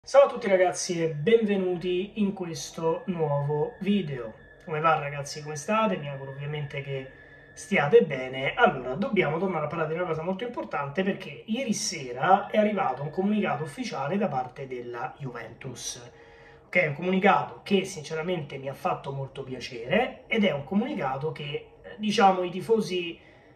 Ciao a tutti ragazzi e benvenuti in questo nuovo video. Come va ragazzi, come state? Mi auguro ovviamente che stiate bene. Allora, dobbiamo tornare a parlare di una cosa molto importante perché ieri sera è arrivato un comunicato ufficiale da parte della Juventus. Ok, un comunicato che sinceramente mi ha fatto molto piacere ed è un comunicato che, diciamo, i tifosi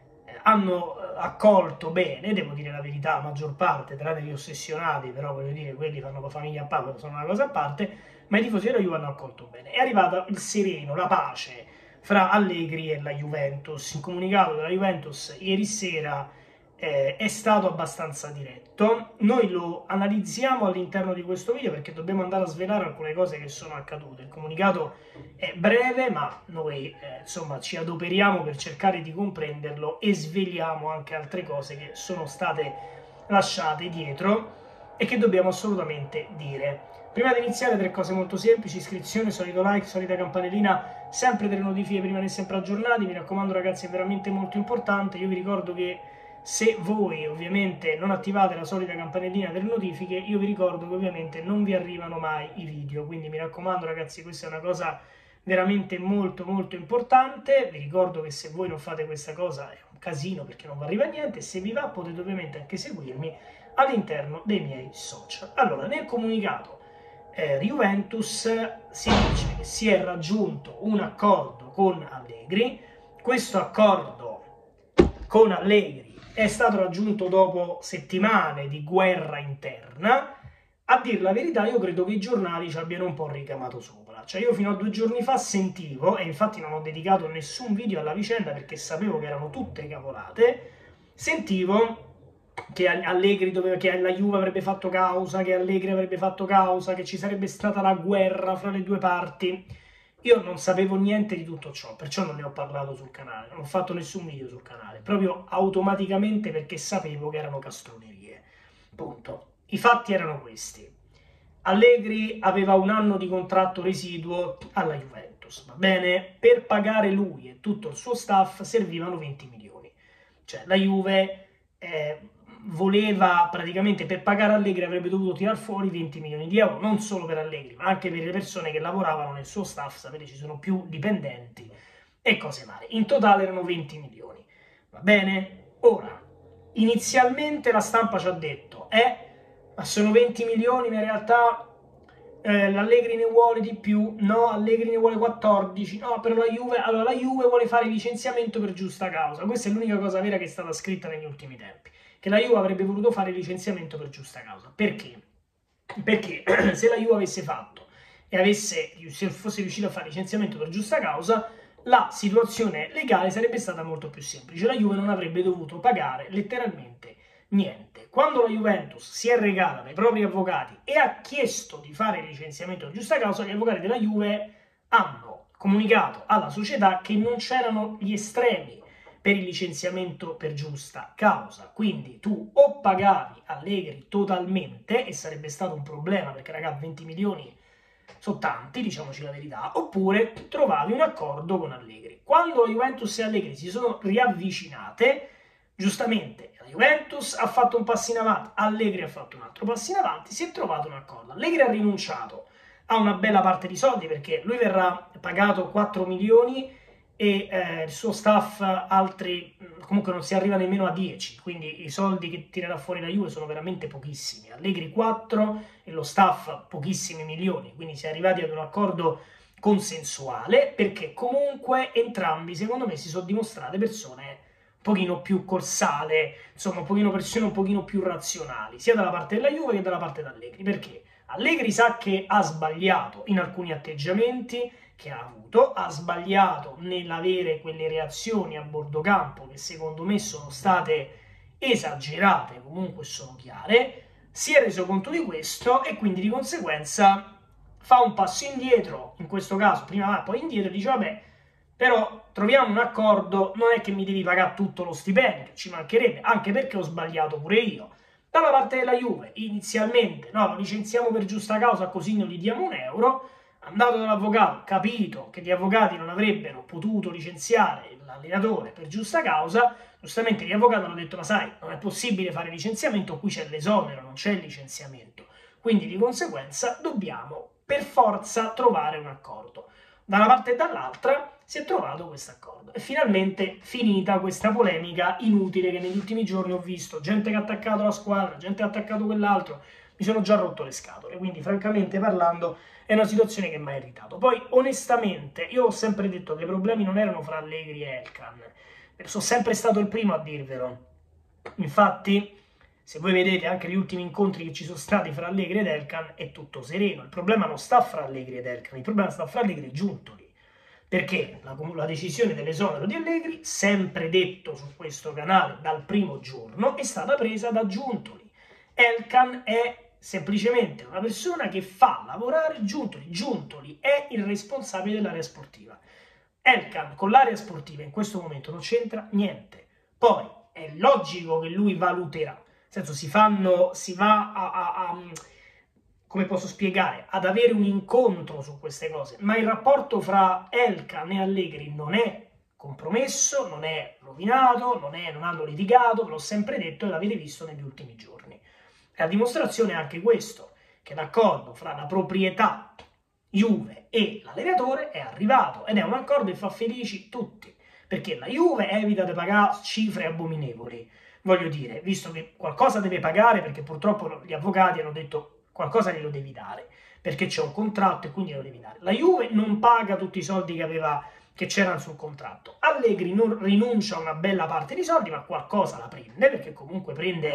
hanno accolto bene, devo dire la verità, la maggior parte, tranne gli ossessionati, però voglio dire, quelli fanno la famiglia a parte, sono una cosa a parte, ma i tifosi della Juve hanno accolto bene. È arrivato il sereno, la pace fra Allegri e la Juventus. Il comunicato della Juventus ieri sera è stato abbastanza diretto. Noi lo analizziamo all'interno di questo video perché dobbiamo andare a svelare alcune cose che sono accadute. Il comunicato è breve, ma noi insomma ci adoperiamo per cercare di comprenderlo e sveliamo anche altre cose che sono state lasciate dietro e che dobbiamo assolutamente dire. Prima di iniziare, tre cose molto semplici: iscrizione, solito like, solita campanellina, sempre delle notifiche per rimanere sempre aggiornati. Mi raccomando ragazzi, è veramente molto importante. Io vi ricordo che se voi ovviamente non attivate la solita campanellina delle notifiche, io vi ricordo che ovviamente non vi arrivano mai i video, quindi mi raccomando ragazzi, questa è una cosa veramente molto molto importante. Vi ricordo che se voi non fate questa cosa è un casino perché non vi arriva niente. Se vi va potete ovviamente anche seguirmi all'interno dei miei social. Allora, nel comunicato Juventus si dice che si è raggiunto un accordo con Allegri. Questo accordo con Allegri è stato raggiunto dopo settimane di guerra interna. A dir la verità, io credo che i giornali ci abbiano un po' ricamato sopra. Cioè, io fino a 2 giorni fa sentivo, e infatti non ho dedicato nessun video alla vicenda perché sapevo che erano tutte cavolate, sentivo che Allegri che la Juve avrebbe fatto causa, che Allegri avrebbe fatto causa, che ci sarebbe stata la guerra fra le due parti. Io non sapevo niente di tutto ciò, perciò non ne ho parlato sul canale, non ho fatto nessun video sul canale, proprio automaticamente perché sapevo che erano castronerie. Punto. I fatti erano questi. Allegri aveva un anno di contratto residuo alla Juventus, va bene? Per pagare lui e tutto il suo staff servivano 20 milioni. Cioè la Juve voleva praticamente, per pagare Allegri avrebbe dovuto tirar fuori 20 milioni di euro, non solo per Allegri, ma anche per le persone che lavoravano nel suo staff. Sapete, ci sono più dipendenti e cose varie. In totale erano 20 milioni, va bene? Ora, inizialmente la stampa ci ha detto, ma sono 20 milioni, ma in realtà l'Allegri ne vuole di più, no, Allegri ne vuole 14, no, però la Juve, allora la Juve vuole fare licenziamento per giusta causa. Questa è l'unica cosa vera che è stata scritta negli ultimi tempi, che la Juve avrebbe voluto fare licenziamento per giusta causa. Perché? Perché se la Juve avesse fatto e se fosse riuscita a fare licenziamento per giusta causa, la situazione legale sarebbe stata molto più semplice. La Juve non avrebbe dovuto pagare letteralmente niente. Quando la Juventus si è recata dai propri avvocati e ha chiesto di fare il licenziamento per giusta causa, gli avvocati della Juve hanno comunicato alla società che non c'erano gli estremi per il licenziamento per giusta causa. Quindi tu o pagavi Allegri totalmente, e sarebbe stato un problema perché raga, 20 milioni sono tanti, diciamoci la verità, oppure trovavi un accordo con Allegri. Quando la Juventus e Allegri si sono riavvicinate, giustamente la Juventus ha fatto un passo in avanti, Allegri ha fatto un altro passo in avanti, si è trovato un accordo. Allegri ha rinunciato a una bella parte di soldi perché lui verrà pagato 4 milioni e il suo staff altri, comunque non si arriva nemmeno a 10, quindi i soldi che tirerà fuori la Juve sono veramente pochissimi. Allegri 4 e lo staff pochissimi milioni, quindi si è arrivati ad un accordo consensuale perché comunque entrambi secondo me si sono dimostrate persone un pochino più col sale, insomma persone un pochino più razionali, sia dalla parte della Juve che dalla parte di Allegri. Perché Allegri sa che ha sbagliato in alcuni atteggiamenti che ha avuto, ha sbagliato nell'avere quelle reazioni a bordo campo che secondo me sono state esagerate, comunque sono chiare, si è reso conto di questo e quindi di conseguenza fa un passo indietro, in questo caso prima va poi indietro, e dice vabbè, però troviamo un accordo, non è che mi devi pagare tutto lo stipendio, ci mancherebbe, anche perché ho sbagliato pure io. Dalla parte della Juve, inizialmente, no, lo licenziamo per giusta causa così non gli diamo un euro, andato dall'avvocato, capito che gli avvocati non avrebbero potuto licenziare l'allenatore per giusta causa, giustamente gli avvocati hanno detto ma sai, non è possibile fare licenziamento, qui c'è l'esonero, non c'è il licenziamento. quindi di conseguenza dobbiamo per forza trovare un accordo. Da una parte e dall'altra si è trovato questo accordo. E finalmente finita questa polemica inutile che negli ultimi giorni ho visto, gente che ha attaccato la squadra, gente che ha attaccato quell'altro, mi sono già rotto le scatole, quindi francamente parlando è una situazione che mi ha irritato. Poi onestamente io ho sempre detto che i problemi non erano fra Allegri e Elkan, sono sempre stato il primo a dirvelo. Infatti, se voi vedete anche gli ultimi incontri che ci sono stati fra Allegri ed Elkan, è tutto sereno. Il problema non sta fra Allegri ed Elkan, il problema sta fra Allegri e Giuntoli. Perché la decisione dell'esonero di Allegri, sempre detto su questo canale dal primo giorno, è stata presa da Giuntoli. Elkan è semplicemente una persona che fa lavorare Giuntoli. Giuntoli è il responsabile dell'area sportiva. Elkan con l'area sportiva in questo momento non c'entra niente. Poi è logico che lui valuterà, nel senso si va come posso spiegare, ad avere un incontro su queste cose, ma il rapporto fra Elkan e Allegri non è compromesso, non è rovinato, non hanno litigato, ve l'ho sempre detto e l'avete visto negli ultimi giorni. E la dimostrazione è anche questo, che l'accordo fra la proprietà Juve e l'allenatore è arrivato ed è un accordo che fa felici tutti, perché la Juve evita di pagare cifre abominevoli, voglio dire, visto che qualcosa deve pagare, perché purtroppo gli avvocati hanno detto qualcosa glielo devi dare, perché c'è un contratto e quindi lo devi dare. La Juve non paga tutti i soldi che c'erano sul contratto. Allegri non rinuncia a una bella parte di soldi, ma qualcosa la prende, perché comunque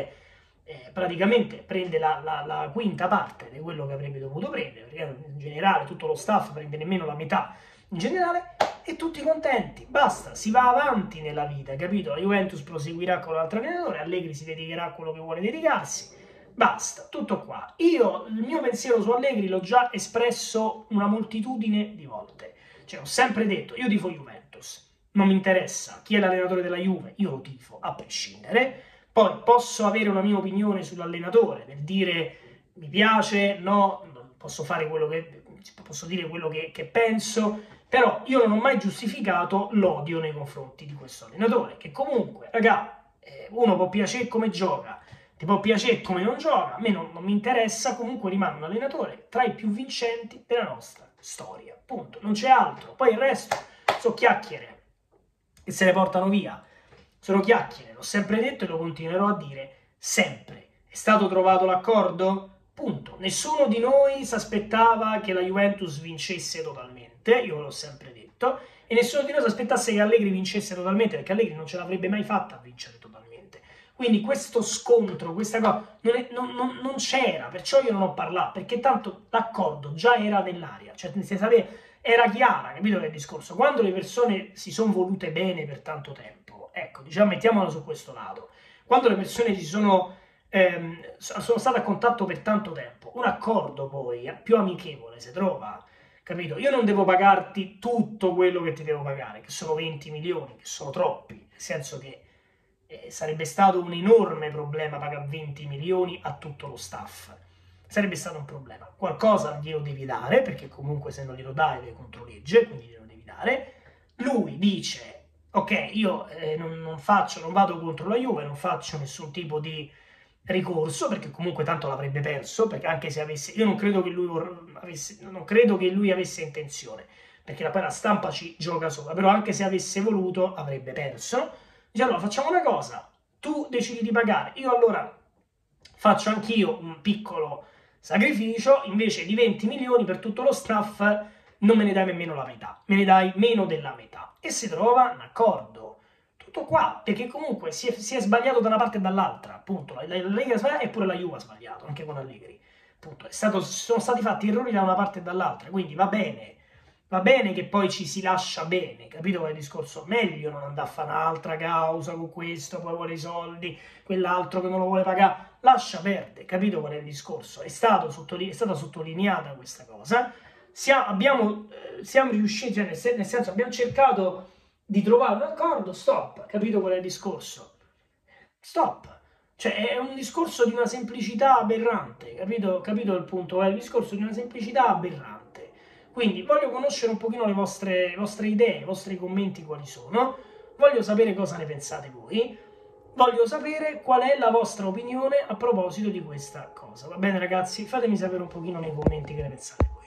praticamente prende la quinta parte di quello che avrebbe dovuto prendere, perché in generale tutto lo staff prende nemmeno la metà in generale, e tutti contenti, basta, si va avanti nella vita, capito? La Juventus proseguirà con l'altro allenatore, Allegri si dedicherà a quello che vuole dedicarsi, basta, tutto qua. Io il mio pensiero su Allegri l'ho già espresso una moltitudine di volte, cioè ho sempre detto, io tifo Juventus, non mi interessa chi è l'allenatore della Juve, io lo tifo a prescindere. Poi posso avere una mia opinione sull'allenatore, nel dire mi piace, no, posso fare posso dire quello che penso, però io non ho mai giustificato l'odio nei confronti di questo allenatore, che comunque, raga, uno può piacere come gioca, ti può piacere come non gioca, a me non mi interessa, comunque rimane un allenatore tra i più vincenti della nostra storia, punto, non c'è altro. Poi il resto sono chiacchiere che se ne portano via. Sono chiacchiere, l'ho sempre detto e lo continuerò a dire sempre. È stato trovato l'accordo? Punto. Nessuno di noi si aspettava che la Juventus vincesse totalmente, io l'ho sempre detto, e nessuno di noi si aspettasse che Allegri vincesse totalmente, perché Allegri non ce l'avrebbe mai fatta a vincere totalmente. Quindi questo scontro, questa cosa, non c'era, perciò io non ho parlato, perché tanto l'accordo già era nell'aria, cioè si sapeva, era chiara, capito che è il discorso? Quando le persone si sono volute bene per tanto tempo, ecco, diciamo, mettiamola su questo lato. Quando le persone sono state a contatto per tanto tempo, un accordo poi più amichevole si trova, capito? Io non devo pagarti tutto quello che ti devo pagare, che sono 20 milioni, che sono troppi, nel senso che sarebbe stato un enorme problema pagare 20 milioni a tutto lo staff. Sarebbe stato un problema. Qualcosa glielo devi dare, perché comunque se non glielo dai è contro legge, quindi glielo devi dare. Lui dice, ok, io non vado contro la Juve, non faccio nessun tipo di ricorso, perché comunque tanto l'avrebbe perso, perché anche se avesse, io non credo che lui avesse intenzione, perché poi la stampa ci gioca sopra, però anche se avesse voluto avrebbe perso. Dice, allora facciamo una cosa, tu decidi di pagare, io allora faccio anch'io un piccolo sacrificio, invece di 20 milioni per tutto lo staff non me ne dai nemmeno la metà, me ne dai meno della metà, e si trova un accordo. Tutto qua, perché comunque si è sbagliato da una parte e dall'altra, appunto, la Lega ha sbagliato e pure la Juve ha sbagliato, anche con Allegri, appunto, sono stati fatti errori da una parte e dall'altra, quindi va bene che poi ci si lascia bene, capito qual è il discorso? Meglio non andare a fare un'altra causa con questo, poi vuole i soldi, quell'altro che non lo vuole pagare, lascia perdere, capito qual è il discorso? È stata sottolineata questa cosa, siamo riusciti, cioè nel senso abbiamo cercato di trovare un accordo, stop, capito qual è il discorso? Stop. Cioè è un discorso di una semplicità aberrante, capito il punto? È il discorso di una semplicità aberrante. Quindi voglio conoscere un pochino le vostre idee, i vostri commenti quali sono, voglio sapere cosa ne pensate voi. Voglio sapere qual è la vostra opinione a proposito di questa cosa. Va bene ragazzi? Fatemi sapere un pochino nei commenti che ne pensate.